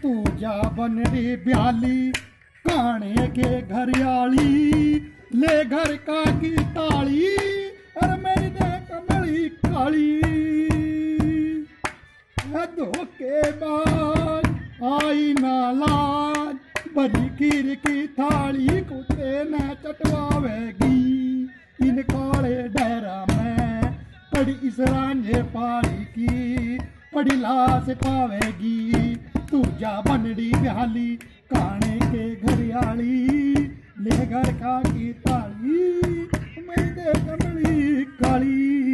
तू जा बनरी ब्याली काने के घरियाली ले घर का की ताली और मेरी दे कमली काली धोखेबाज आई ना लाज बड़ी खीर की थाली कुत्ते न चटवावेगी इन काले डेरा में पड़ी इस रांझे पाली की पड़ी लाश पावेगी तू जा बनड़ी ब्याली काने के घरियाली ले घर का की ताली मेरी दे कमली काली।